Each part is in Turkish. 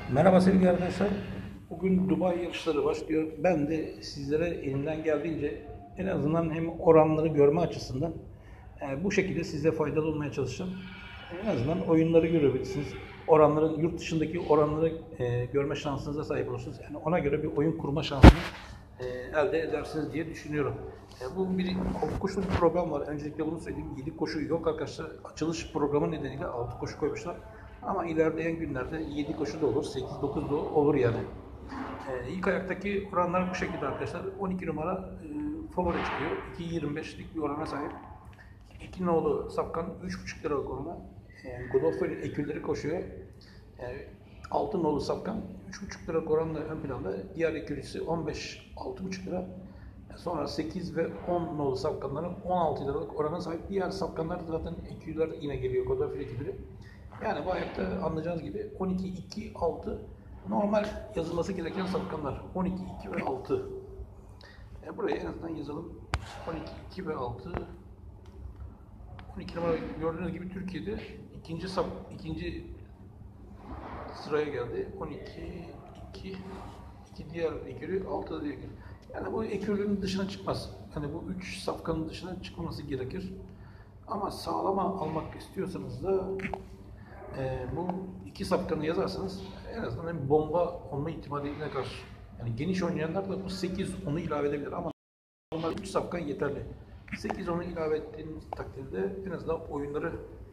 Merhaba sevgili arkadaşlar. Bugün Dubai yarışları başlıyor. Ben de sizlere elimden geldiğince en azından hem oranları görme açısından bu şekilde size faydalı olmaya çalışacağım. En azından oyunları görebilirsiniz. Oranların, yurt dışındaki oranları görme şansınıza sahip olursunuz. Yani ona göre bir oyun kurma şansını elde edersiniz diye düşünüyorum. Bu bir koşulu bir program var. Öncelikle bunu söyleyeyim. 7 koşu yok arkadaşlar. Açılış programı nedeniyle 6 koşu koymuşlar. Ama ilerleyen günlerde 7 koşu da olur, 8-9 da olur yani. İlk ayaktaki oranlar bu şekilde arkadaşlar. 12 numara favori çıkıyor. 2.25'lik bir orana sahip. 2 nolu Safkan 3.5 liralık orana. Godofredo ekülleri koşuyor. 6 nolu Safkan 3.5 liralık oranla ön planda. Diğer ekürisi 15, 6.5 lira. Sonra 8 ve 10 nolu safkanların 16 liralık orana sahip. Diğer safkanlar zaten eküller yine geliyor. Godofredo ekülleri. Yani bu ayakta anlayacağınız gibi 12, 2, 6 normal yazılması gereken safkanlar. 12, 2 ve 6. Buraya en azından yazalım. 12, 2 ve 6. 12 numara gördüğünüz gibi Türkiye'de ikinci sıraya geldi. 12, 2 diğer ekürü, 6 da diğer ekürü. Yani bu ekürünün dışına çıkmaz. Yani bu 3 safkanın dışına çıkmaması gerekir. Ama sağlama almak istiyorsanız da bu iki safkanı yazarsanız en azından bomba olma ihtimaline karşı. Yani geniş oynayanlar da bu 8-10'u ilave edebilir ama normal 3 safkan yeterli. 8-10'u ilave ettiğiniz takdirde en azından oyunları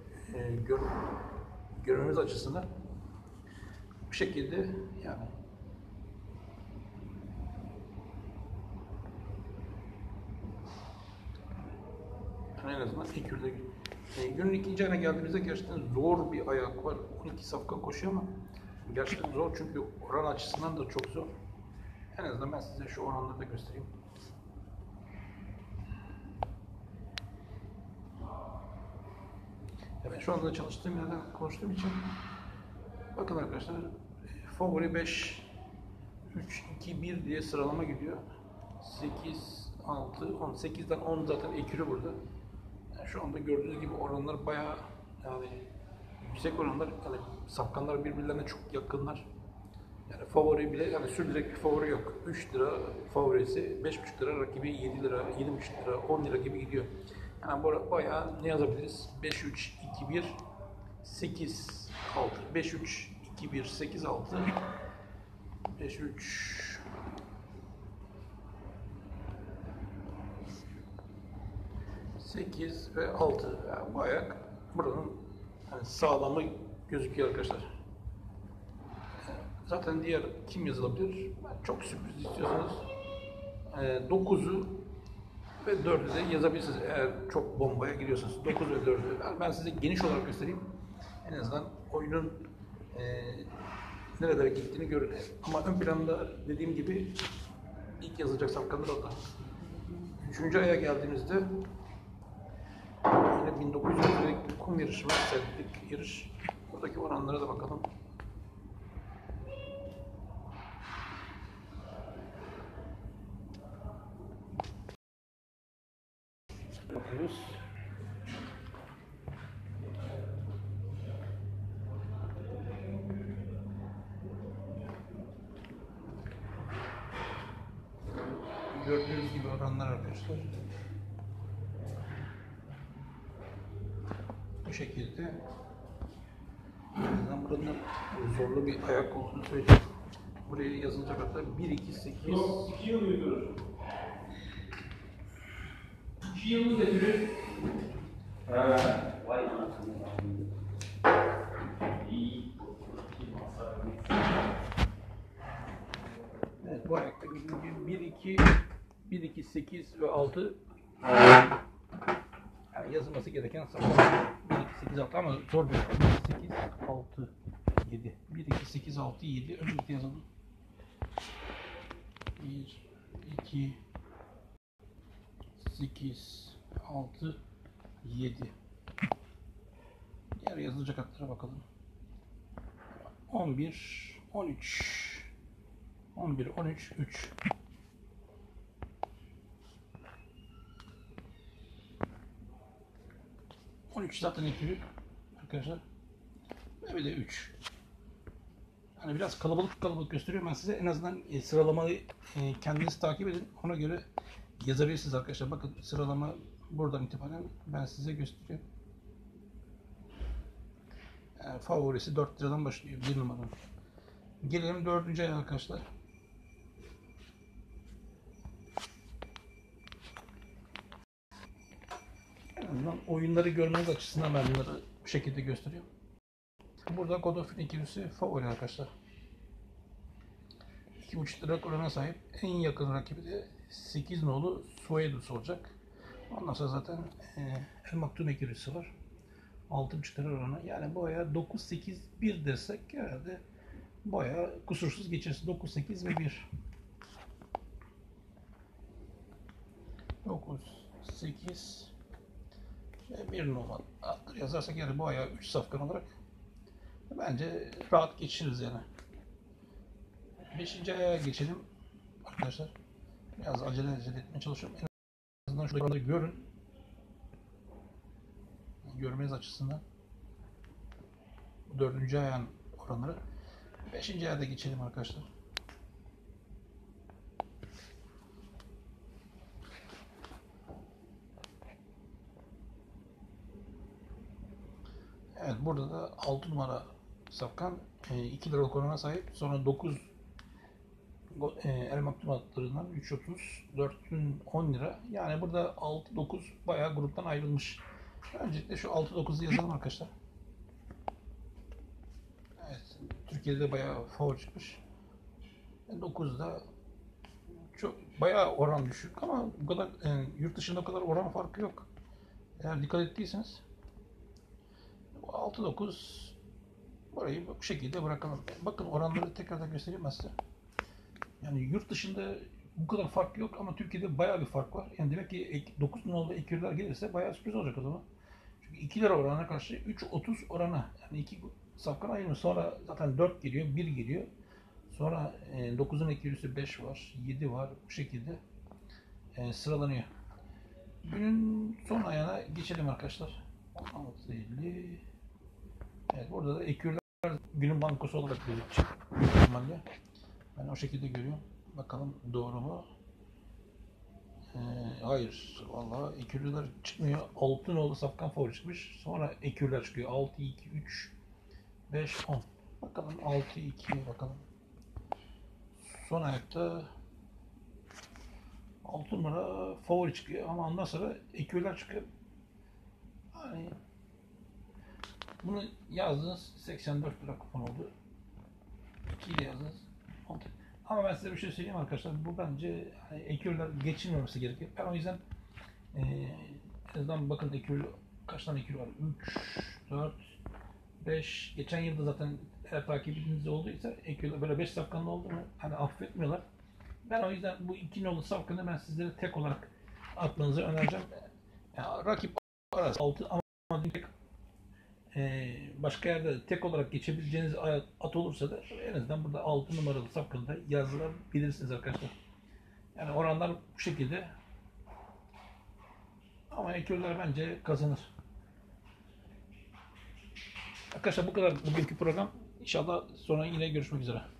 görmemiz açısından bu şekilde yani en azından ekürde günün ikinci ayına geldiğimizde gerçekten zor bir ayak var. 12 safkan koşuyor ama gerçekten zor çünkü oran açısından da çok zor. En azından ben size şu oranları da göstereyim. Ben şu anda çalıştığım yerden konuştuğum için bakın arkadaşlar favori 5 3, 2, 1 diye sıralama gidiyor. 8, 6, 10. 8'den 10 zaten ekürü burada. Yani şu anda gördüğünüz gibi oranlar bayağı yani yüksek oranlar. Yani safkanlar birbirlerine çok yakınlar. Yani favori bile yani sürdürek bir favori yok. 3 lira favorisi, 5,5 lira rakibi 7 lira, 7,5 lira, 10 lira gibi gidiyor. Yani bayağı ne yazabiliriz? 5, 3, 2, 1, 8, 6. 5, 3, 2, 1, 8, 6. 5, 3, 8 ve 6. Yani bu ayak buranın yani sağlamı gözüküyor arkadaşlar. Zaten diğer kim yazılabilir? Çok sürpriz istiyorsanız 9'u ve 4'ü de yazabilirsiniz eğer çok bombaya giriyorsanız. 9 ve 4'ü. Yani ben size geniş olarak göstereyim. En azından oyunun nerelere gittiğini görün. Ama ön planda dediğim gibi ilk yazılacak safkanlar orada. 3. aya geldiğimizde yine 1900 metrelik bir kum yarışı var. Sertlik yarış. Buradaki oranlara da bakalım. Bakıyoruz. Gördüğünüz gibi oranlar arkadaşlar. Bu şekilde. Ben buranın zorlu bir ayak olduğunu söyleyeyim. Buraya yazılacak hatta 1, 2, 8. Yok, 2 yıl müdür? 2 yıl getirir. Vay anasını. Evet, bu ayakta gördüğünüz gibi 1, 2, 8 ve 6 yani yazılması gereken sayılar 1, 2, 8, 6 ama zor bir 1, 8, 6, 7. 1, 2, 8, 6, 7. Öncelikle yazalım. 1, 2, 8, 6, 7. Diğer yazılacak hatlara bakalım. 11, 13. 11, 13, 3. On üç zaten ekili arkadaşlar. Ve bir de 3. Hani biraz kalabalık gösteriyor. Ben size en azından sıralamayı kendiniz takip edin. Ona göre yazabilirsiniz arkadaşlar. Bakın sıralama buradan itibaren ben size gösteriyorum. Yani favorisi 4 liradan başlıyor. 1 numaradan. Gelelim 4. aya arkadaşlar. En azından oyunları görmeniz açısından ben bunları bu şekilde gösteriyorum. Burada God of War ikilisi favori arkadaşlar. 2,5 lira orana sahip. En yakın rakibi de 8 nolu Suedus olacak. Ondan sonra zaten El Maktum ikilisi var. 6,5 lira oranı. Yani bu aya 9-8-1 desek herhalde bu aya kusursuz geçeriz. 9-8 ve 1. 9-8 ve 1 numara yazarsak yani bu aya 3 safkan olarak bence rahat geçiriz yani. 5. aya geçelim arkadaşlar. Biraz acele etmeye çalışıyorum. En azından şurada görün. Görmeniz açısından. 4. ayağın oranları. 5. ayda geçelim arkadaşlar. Evet, burada da 6 numara safkan 2 liralık orana sahip. Sonra 9 el maktum atlarından 3.30, 4'ün 10 lira. Yani burada 6-9 bayağı gruptan ayrılmış. Öncelikle şu 6-9'u yazalım arkadaşlar. Evet, Türkiye'de bayağı favori çıkmış. 9'da çok bayağı oran düşük ama bu kadar yurt dışında o kadar oran farkı yok. Eğer dikkat ettiyseniz 6-9 burayı bu şekilde bırakalım. Bakın oranları tekrardan göstereyim ben size. Yani yurt dışında bu kadar fark yok ama Türkiye'de bayağı bir fark var. Yani demek ki 9 numaralı ekürler gelirse bayağı sürpriz olacak o zaman. Çünkü 2 lira oranına karşı 3.30 orana. Yani 2 safkan ayırmış. Sonra zaten 4 geliyor, 1 geliyor. Sonra 9'un ekürüsü 5 var, 7 var. Bu şekilde sıralanıyor. Günün son ayağına geçelim arkadaşlar. 16.50. Evet, burada da ekürler günün bankosu olarak gözükecek. Normalde. Ben o şekilde görüyorum. Bakalım doğru mu? Hayır. Vallahi ekürler çıkmıyor. Altınoğlu safkan favori çıkmış. Sonra ekürler çıkıyor. 6, 2, 3, 5, 10. Bakalım 6, 2 bakalım. Son ayakta 6 numara favori çıkıyor ama ondan sonra ekürler çıkıyor. Yani bunu yazdınız 84 lira kupon oldu. 2 ile yazdınız. Ama ben size bir şey söyleyeyim arkadaşlar. Bu bence hani ekürler geçilmemesi gerekir. Ben o yüzden en azından bakın ekür kaç tane ekür var? 3, 4, 5. Geçen yılda zaten eğer takibinizde olduysa ekürler böyle 5 safkanlı oldu mu hani affetmiyorlar. Ben o yüzden bu 2 nolu safkanı ben sizlere tek olarak atmanızı önereceğim. Yani rakip arası 6 ama başka yerde tek olarak geçebileceğiniz at olursa da en azından burada 6 numaralı safkanında yazılabilirsiniz arkadaşlar. Yani oranlar bu şekilde. Ama ekürler bence kazanır. Arkadaşlar bu kadar bugünkü program. İnşallah sonra yine görüşmek üzere.